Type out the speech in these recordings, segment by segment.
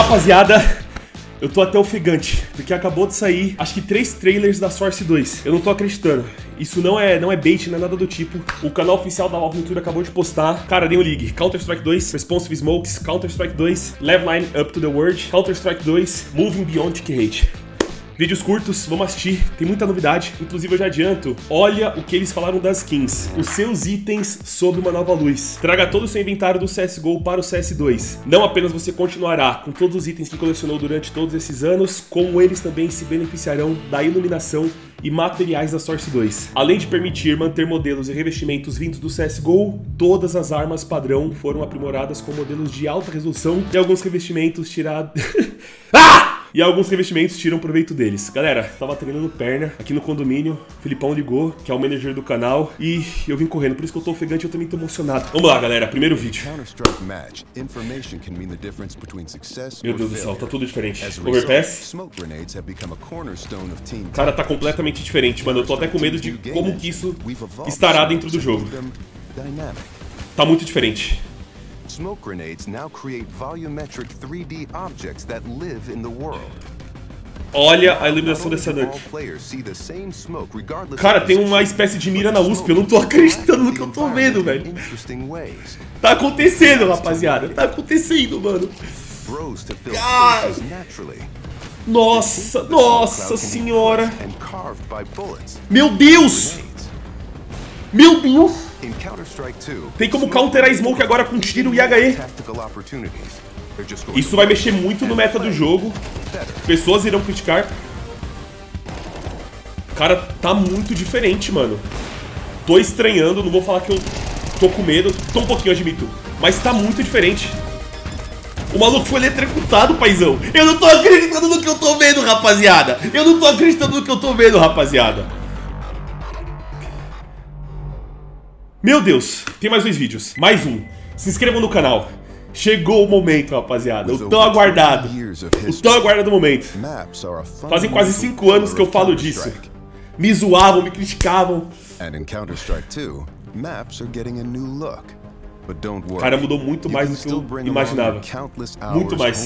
Rapaziada, eu tô até ofegante, porque acabou de sair, acho que 3 trailers da Source 2. Eu não tô acreditando. Isso não é bait, não é nada do tipo. O canal oficial da Valve no YouTube acabou de postar. Cara, New League, Counter-Strike 2, Responsive Smokes, Counter-Strike 2, Level Line Up to the World, Counter-Strike 2, Moving Beyond Tick Rate. Vídeos curtos, vamos assistir, tem muita novidade. Inclusive eu já adianto, olha o que eles falaram das skins. Os seus itens sob uma nova luz. Traga todo o seu inventário do CSGO para o CS2. Não apenas você continuará com todos os itens que colecionou durante todos esses anos, como eles também se beneficiarão da iluminação e materiais da Source 2. Além de permitir manter modelos e revestimentos vindos do CSGO, todas as armas padrão foram aprimoradas com modelos de alta resolução e alguns revestimentos tirados... Ah! E alguns revestimentos tiram proveito deles. Galera, tava treinando perna aqui no condomínio. O Filipão ligou, que é o manager do canal, e eu vim correndo, por isso que eu tô ofegante e eu também tô emocionado. Vamos lá, galera, primeiro vídeo. Meu Deus do céu, tá tudo diferente. Overpass. Cara, tá completamente diferente, mano. Eu tô até com medo de como que isso estará dentro do jogo. Tá muito diferente. Smoke grenades now create volumetric 3D objects that live in the world. Olha a iluminação dessa daqui. Cara, tem uma espécie de mira na USP. Eu não tô acreditando no que eu tô vendo, velho. Tá acontecendo, rapaziada. Tá acontecendo, mano. Cara. Nossa senhora. Meu Deus. Meu Deus. Tem como counterar Smoke agora com tiro e HE. Isso vai mexer muito no meta do jogo. Pessoas irão criticar. Cara, tá muito diferente, mano. Tô estranhando, não vou falar que eu tô com medo. Tô um pouquinho, admito. Mas tá muito diferente. O maluco foi eletrocutado, paizão. Eu não tô acreditando no que eu tô vendo, rapaziada. Eu não tô acreditando no que eu tô vendo, rapaziada. Meu Deus, tem mais 2 vídeos. Mais um. Se inscrevam no canal. Chegou o momento, rapaziada. O tão aguardado. O tão aguardado momento. Fazem quase 5 anos que eu falo disso. Me zoavam, me criticavam. Cara, mudou muito mais do que eu imaginava. Muito mais.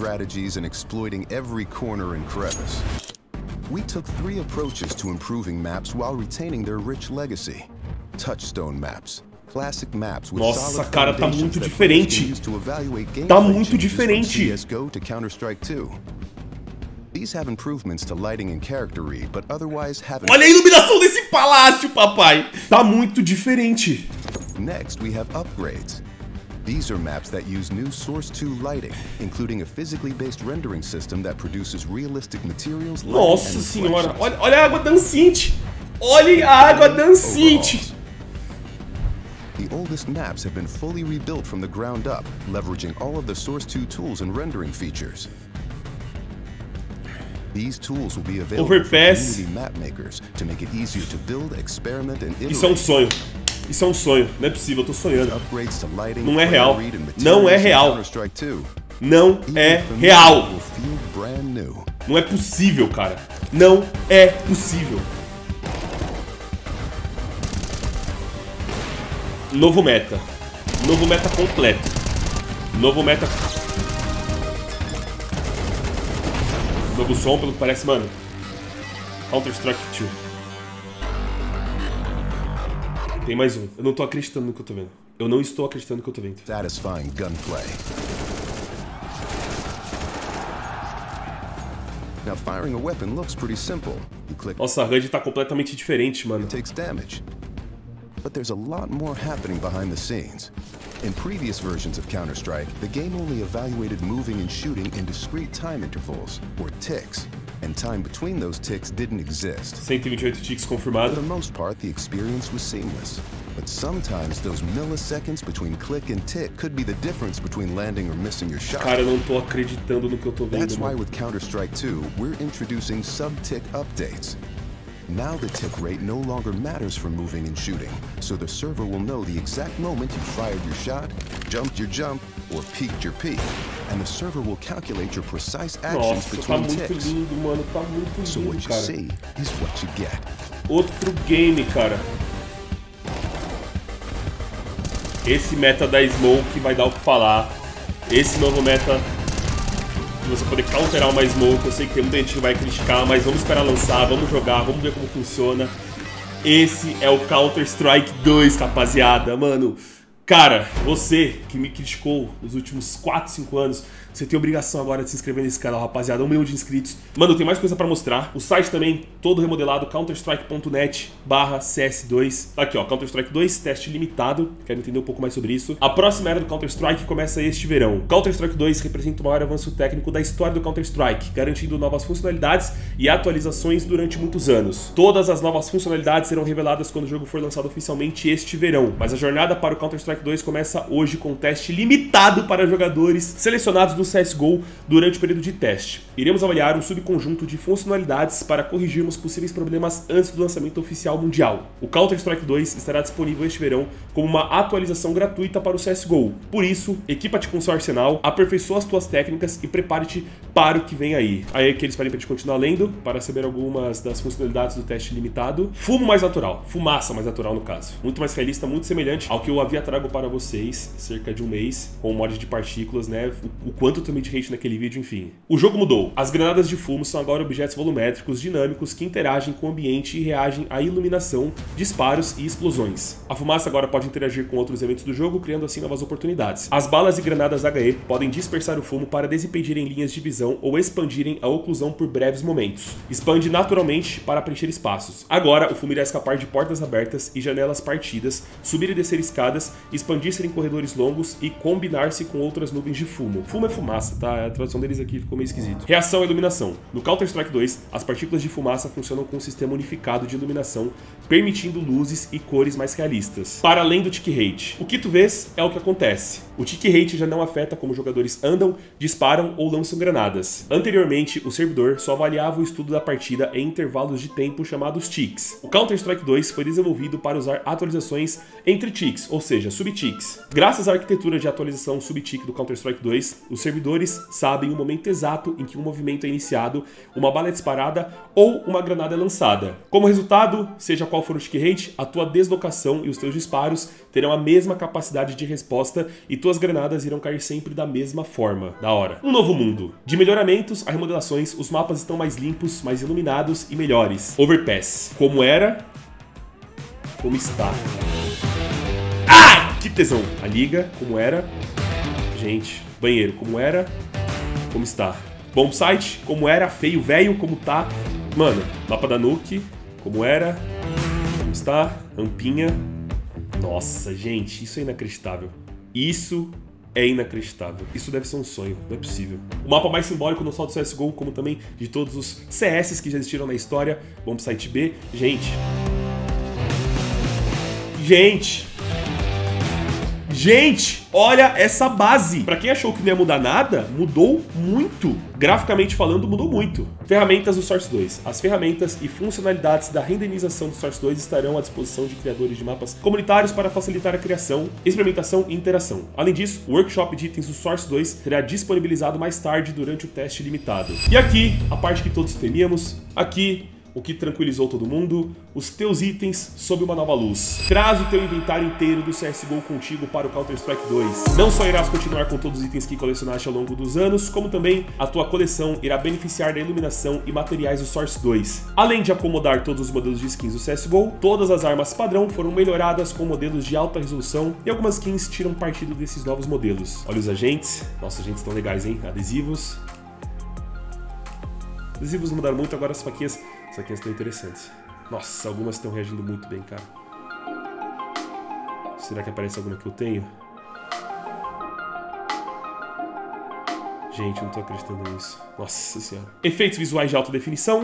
We took 3 approaches to improving maps while retaining their rich legacy. Touchstone maps, classic maps with nossa, cara, tá muito diferente. Tá muito diferente. CS:GO to Counter-Strike 2. These have improvements to lighting and character read, but otherwise haven't. Olha a iluminação desse palácio, papai. Tá muito diferente. Next, we have upgrades. These are maps that use new Source 2 lighting, including a physically based rendering system that produces realistic materials. Nossa senhora, olha a água dancinte. Olha a água dancinte. The oldest maps have been fully rebuilt from the ground up, leveraging all of the Source 2 tools and rendering features. These tools will be available for community map makers to make it easier to build, experiment and iterate. Isso é um sonho. Isso é um sonho. Não é possível, eu tô sonhando. Não é real. Não é real. Não é real. Não é possível, cara. Não é possível. Novo meta. Novo meta completo. Novo meta. Novo som, pelo que parece, mano. Counter-Strike 2. Tem mais um. Eu não tô acreditando no que eu tô vendo. Eu não estou acreditando no que eu tô vendo. Satisfying gunplay. Now firing a weapon looks pretty simple. You click. Nossa, a HUD tá completamente diferente, mano. It takes damage. But there's a lot more happening behind the scenes. In previous versions of Counter-Strike, the game only evaluated moving and shooting in discrete time intervals, or ticks, and time between those ticks didn't exist. 128 ticks confirmado. For the most part, the experience was seamless. But sometimes those milliseconds between click and tick could be the difference between landing or missing your shot. Cara, eu não tô acreditando no que eu tô vendo. That's why with Counter-Strike 2, we're introducing sub-tick updates. Now the tick rate no longer matters for moving and shooting, so the server will know the exact moment you fired your shot, jumped your jump, or peeked your peek, and the server will calculate your precise actions between ticks. Lindo, mano, tá muito lindo, so what you cara. see is what you get. Outro game, cara. Esse meta da Smoke vai dar o que falar. Esse novo meta de você poder counterar uma smoke. Eu sei que tem muita gente que vai criticar, mas vamos esperar lançar, vamos jogar, vamos ver como funciona. Esse é o Counter-Strike 2, rapaziada, mano. Cara, você que me criticou nos últimos 4, 5 anos, você tem obrigação agora de se inscrever nesse canal, rapaziada. 1 milhão de inscritos. Mano, tem mais coisa pra mostrar. O site também, todo remodelado, counterstrike.net/CS2. Tá aqui, ó, Counter-Strike 2, teste limitado. Quero entender um pouco mais sobre isso. A próxima era do Counter-Strike começa este verão. Counter-Strike 2 representa o maior avanço técnico da história do Counter-Strike, garantindo novas funcionalidades e atualizações durante muitos anos. Todas as novas funcionalidades serão reveladas quando o jogo for lançado oficialmente este verão. Mas a jornada para o Counter-Strike 2 começa hoje com um teste limitado para jogadores selecionados do CSGO durante o período de teste. Iremos avaliar um subconjunto de funcionalidades para corrigirmos possíveis problemas antes do lançamento oficial mundial. O Counter-Strike 2 estará disponível este verão como uma atualização gratuita para o CSGO. Por isso, equipa-te com seu arsenal, aperfeiçoa as tuas técnicas e prepare-te para o que vem aí. Aí que eles pedem para gente continuar lendo, para saber algumas das funcionalidades do teste limitado. Fumo mais natural, fumaça mais natural no caso. Muito mais realista, muito semelhante ao que eu havia trago para vocês cerca de um mês, com o mod de partículas, né? O quanto eu tomei de hate naquele vídeo, enfim. O jogo mudou. As granadas de fumo são agora objetos volumétricos, dinâmicos, que interagem com o ambiente e reagem à iluminação, disparos e explosões. A fumaça agora pode interagir com outros eventos do jogo, criando assim novas oportunidades. As balas e granadas HE podem dispersar o fumo para desimpedirem linhas de visão ou expandirem a oclusão por breves momentos. Expande naturalmente para preencher espaços. Agora, o fumo irá escapar de portas abertas e janelas partidas, subir e descer escadas, expandir-se em corredores longos e combinar-se com outras nuvens de fumo. Fumo é fumaça, tá? A tradução deles aqui ficou meio esquisito. Reação à iluminação. No Counter-Strike 2, as partículas de fumaça funcionam com um sistema unificado de iluminação, permitindo luzes e cores mais realistas. Para além do tick rate. O que tu vês é o que acontece. O tick rate já não afeta como jogadores andam, disparam ou lançam granadas. Anteriormente, o servidor só avaliava o estudo da partida em intervalos de tempo chamados ticks. O Counter-Strike 2 foi desenvolvido para usar atualizações entre ticks, ou seja, sub-ticks. Graças à arquitetura de atualização sub-tick do Counter-Strike 2, os servidores sabem o momento exato em que um movimento é iniciado, uma bala é disparada ou uma granada é lançada. Como resultado, seja qual for o tick rate, a tua deslocação e os teus disparos terão a mesma capacidade de resposta e tuas granadas irão cair sempre da mesma forma. Da hora. Um novo mundo. De melhoramentos a remodelações, os mapas estão mais limpos, mais iluminados e melhores. Overpass. Como era, como está. Ah! Que tesão. A liga, como era. Gente, banheiro, como era, como está. Bom site, como era, feio, velho, como tá. Mano, mapa da Nuke, como era, como está, rampinha. Nossa, gente, isso é inacreditável. Isso é inacreditável. Isso deve ser um sonho, não é possível. O mapa mais simbólico não só do CSGO, como também de todos os CS que já existiram na história. Bom site B. Gente. Gente, olha essa base. Pra quem achou que não ia mudar nada, mudou muito. Graficamente falando, mudou muito. Ferramentas do Source 2. As ferramentas e funcionalidades da renderização do Source 2 estarão à disposição de criadores de mapas comunitários para facilitar a criação, experimentação e interação. Além disso, o workshop de itens do Source 2 será disponibilizado mais tarde durante o teste limitado. E aqui, a parte que todos temíamos, aqui o que tranquilizou todo mundo, os teus itens sob uma nova luz. Traz o teu inventário inteiro do CSGO contigo para o Counter-Strike 2. Não só irás continuar com todos os itens que colecionaste ao longo dos anos, como também a tua coleção irá beneficiar da iluminação e materiais do Source 2. Além de acomodar todos os modelos de skins do CSGO, todas as armas padrão foram melhoradas com modelos de alta resolução e algumas skins tiram partido desses novos modelos. Olha os agentes. Nossa, agentes estão legais, hein? Adesivos. Adesivos mudaram muito, agora as faquinhas estão interessantes. Nossa, algumas estão reagindo muito bem, cara. Será que aparece alguma que eu tenho? Gente, eu não tô acreditando nisso. Nossa senhora. Efeitos visuais de alta definição.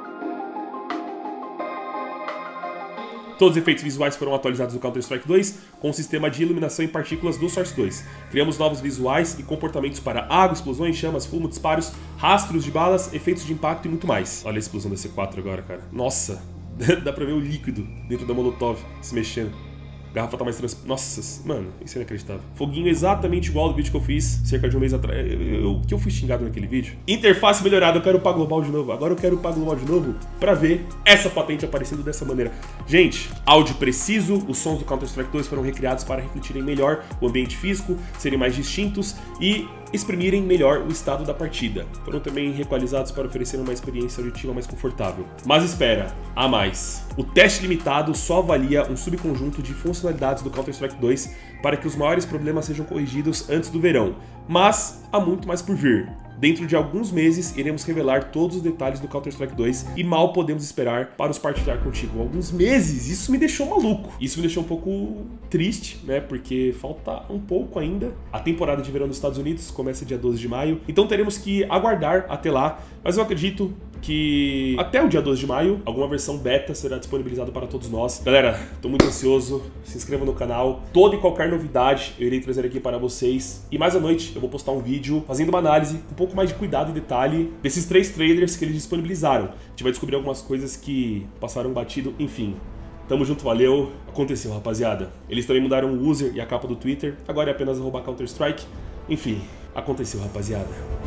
Todos os efeitos visuais foram atualizados no Counter-Strike 2 com o sistema de iluminação em partículas do Source 2. Criamos novos visuais e comportamentos para água, explosões, chamas, fumo, disparos, rastros de balas, efeitos de impacto e muito mais. Olha a explosão da C4 agora, cara. Nossa, dá pra ver o líquido dentro da Molotov se mexendo. A garrafa tá mais transparente. Nossa, mano, isso é inacreditável. Foguinho exatamente igual ao do vídeo que eu fiz cerca de um mês atrás. O que eu fui xingado naquele vídeo? Interface melhorada, eu quero upar global de novo. Agora eu quero upar global de novo pra ver essa patente aparecendo dessa maneira. Gente, áudio preciso. Os sons do Counter-Strike 2 foram recriados para refletirem melhor o ambiente físico, serem mais distintos e exprimirem melhor o estado da partida. Foram também requalizados para oferecer uma experiência auditiva mais confortável. Mas espera, há mais. O teste limitado só avalia um subconjunto de funcionalidades do Counter-Strike 2 para que os maiores problemas sejam corrigidos antes do verão. Mas há muito mais por vir. Dentro de alguns meses, iremos revelar todos os detalhes do Counter-Strike 2 e mal podemos esperar para os partilhar contigo. Alguns meses? Isso me deixou maluco. Isso me deixou um pouco triste, né? Porque falta um pouco ainda. A temporada de verão dos Estados Unidos começa dia 12 de maio, então teremos que aguardar até lá. Mas eu acredito que até o dia 12 de maio, alguma versão beta será disponibilizada para todos nós. Galera, tô muito ansioso, se inscreva no canal. Toda e qualquer novidade eu irei trazer aqui para vocês. E mais à noite eu vou postar um vídeo fazendo uma análise, um pouco mais de cuidado e detalhe desses 3 trailers que eles disponibilizaram. A gente vai descobrir algumas coisas que passaram batido, enfim. Tamo junto, valeu. Aconteceu, rapaziada. Eles também mudaram o user e a capa do Twitter. Agora é apenas @Counter-Strike. Enfim, aconteceu, rapaziada.